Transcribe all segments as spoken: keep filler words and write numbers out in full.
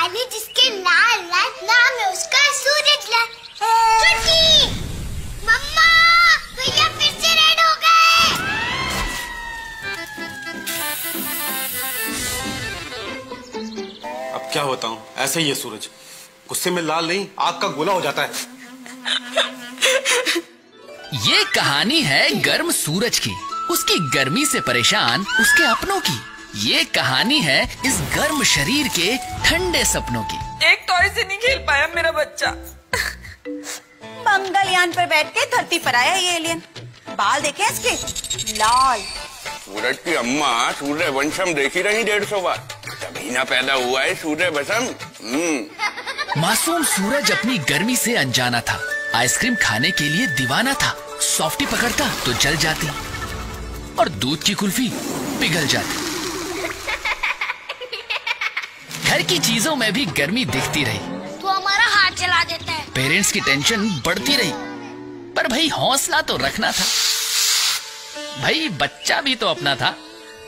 पानी जिसके लाल लाल नाम है उसका सूरज लाल। छुट्टी! मम्मा, भैया फिर से रेड हो गए। अब क्या बताऊं, ऐसे ही है सूरज, गुस्से में लाल नहीं आग का गोला हो जाता है। ये कहानी है गर्म सूरज की, उसकी गर्मी से परेशान उसके अपनों की। ये कहानी है इस गर्म शरीर के ठंडे सपनों की। एक टॉय से नहीं खेल पाया मेरा बच्चा। मंगलयान पर बैठ के धरती पर आया ये एलियन। बाल देखे इसके लाल। सूरज की अम्मा सूर्य वंशम देखी रही डेढ़ सौ बार, तभी ना पैदा हुआ है सूर्य वंशम। मासूम सूरज अपनी गर्मी से अनजाना था, आइसक्रीम खाने के लिए दीवाना था। सॉफ्टी पकड़ता तो जल जाती और दूध की कुल्फी पिघल जाती। घर की चीजों में भी गर्मी दिखती रही तो हमारा हाथ जला देता है। पेरेंट्स की टेंशन बढ़ती रही, पर भाई हौसला तो रखना था। भाई बच्चा भी तो अपना था।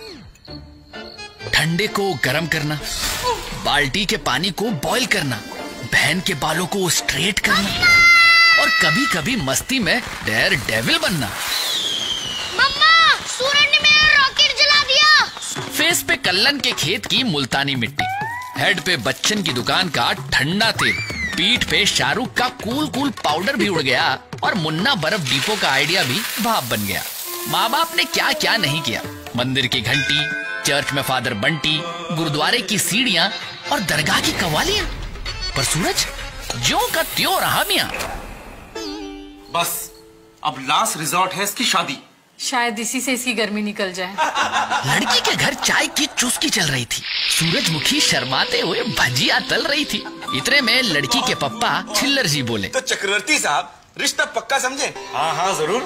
ठंडे को गर्म करना, बाल्टी के पानी को बॉईल करना, बहन के बालों को स्ट्रेट करना और कभी कभी मस्ती में डेयर डेविल बनना। मम्मा, सूरज ने मेरा रॉकेट जला दिया। फेस पे कल्लन के खेत की मुल्तानी मिट्टी, हेड पे बच्चन की दुकान का ठंडा तेल, पीठ पे शाहरुख का कूल कूल पाउडर भी उड़ गया और मुन्ना बर्फ डिपो का आइडिया भी भाप बन गया। माँ बाप ने क्या क्या नहीं किया, मंदिर की घंटी, चर्च में फादर बंटी, गुरुद्वारे की सीढ़ियां और दरगाह की कवालियां, पर सूरज ज्यों का त्यों रहा मियां। बस अब लास्ट रिजॉर्ट है इसकी शादी। शायद इसी से इसकी गर्मी निकल जाए। लड़की के घर चाय की चुस्की चल रही थी, सूरजमुखी शर्माते हुए भजिया तल रही थी। इतने में लड़की के पप्पा छिल्लर जी बोले, तो चक्रवर्ती साहब रिश्ता पक्का समझे? हाँ हाँ जरूर,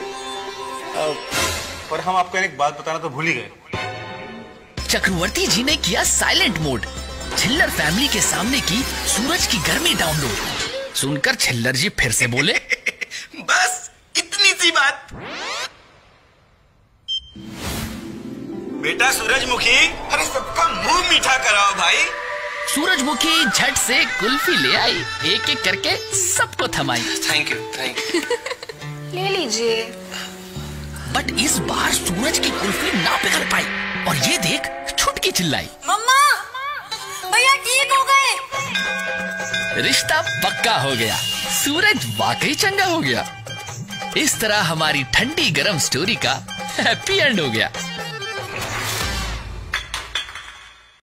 पर हम आपको एक बात बताना तो भूल ही गए। चक्रवर्ती जी ने किया साइलेंट मोड। छिल्लर फैमिली के सामने की सूरज की गर्मी डाउनलोड। सुनकर छिल्लर जी फिर से बोले, बस इतनी सी बात। बेटा सूरजमुखी, अरे सबका मुंह मीठा कराओ भाई। सूरजमुखी झट से कुल्फी ले आई, एक एक करके सबको थमाई। Thank you thank you. ले लीजिए। बट इस बार सूरज की कुल्फी ना पिघल पाई और ये देख छुटकी चिल्लाई, मम्मा, भैया ठीक हो गए। रिश्ता पक्का हो गया, सूरज वाकई चंगा हो गया। इस तरह हमारी ठंडी गरम स्टोरी का हैप्पी एंड हो गया।